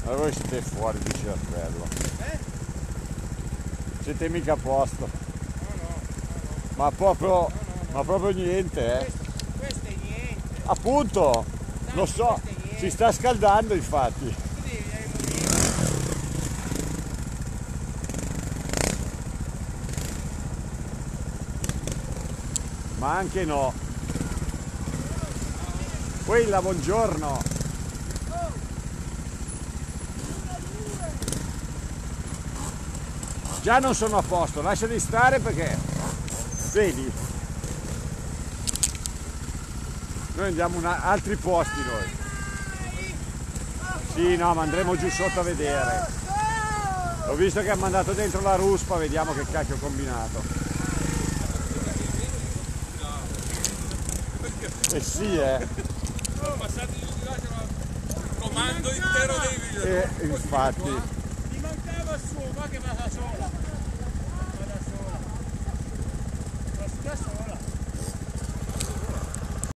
Ma voi siete fuori di cervello. Siete mica a posto. No. Ma proprio niente, Questo è niente. Appunto, lo so, si sta scaldando infatti. Tu devi morire. Ma anche no. Quella, buongiorno. Già non sono a posto, lasciali stare perché, vedi, noi andiamo a altri posti noi. Sì, no, ma andremo giù sotto a vedere. Ho visto che ha mandato dentro la ruspa, vediamo che cacchio ho combinato. Eh sì, Sono passati giù di là, c'era il comando intero dei video. infatti. Mi mancava il suo, ma che va da sola.